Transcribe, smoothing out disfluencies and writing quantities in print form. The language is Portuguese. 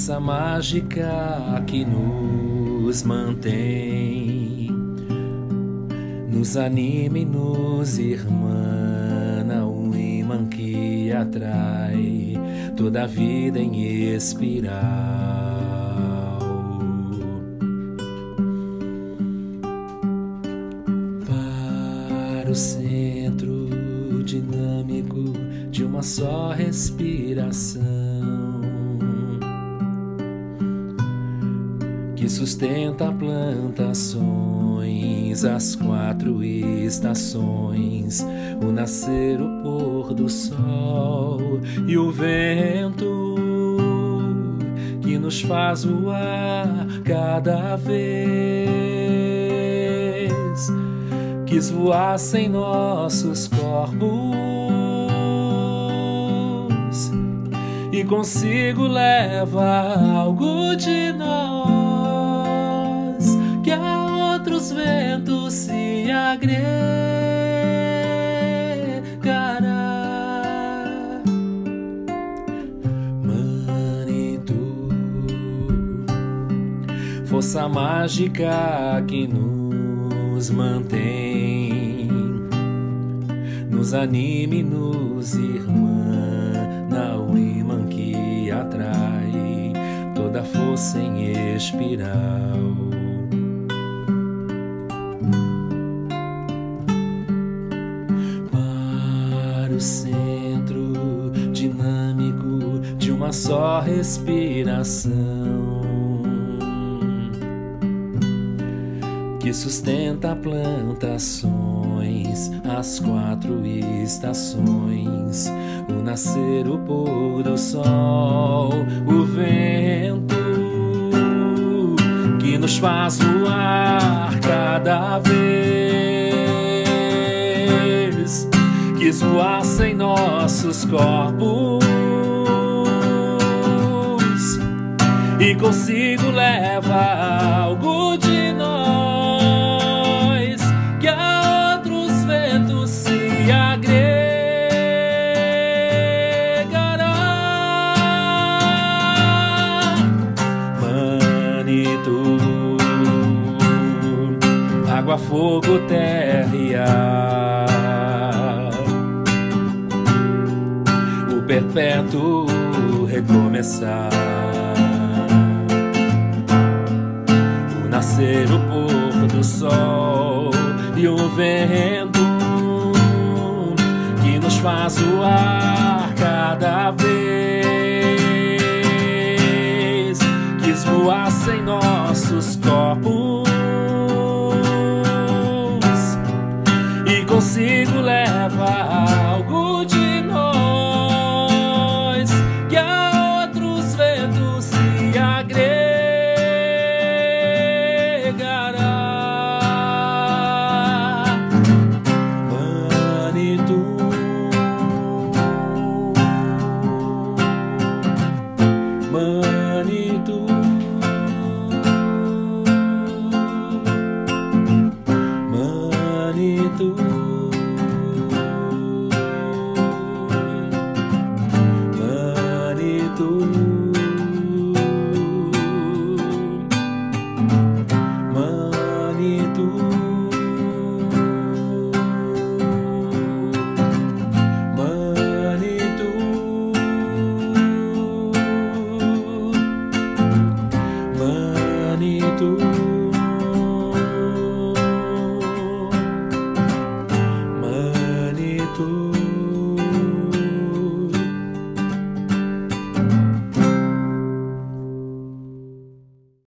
força mágica que nos mantém, nos anima e nos irmana, um imã que atrai toda a vida em espiral. Para o centro dinâmico de uma só respiração, que sustenta plantações, as 4 estações, o nascer, o pôr do sol e o vento que nos faz voar cada vez. Quis voar sem nossos corpos e consigo leva algo de nós que a outros ventos se agregará. Manitou, força mágica que nos mantém, nos anima e nos irmana, o imã que atrai toda a força em espiral. Para o centro dinâmico de uma só respiração, que sustenta plantações, as 4 estações, o nascer, o pôr do sol, o vento que nos faz voar cada vez. Quis voar sem nossos corpos e consigo levar algo de nós que a outros ventos se agregará. Manitou, água, fogo, terra e ar, o perpétuo recomeçar, o nascer, o pôr do sol e o vento que nos faz voar cada vez. Quis voar sem nossos corpos e consigo levar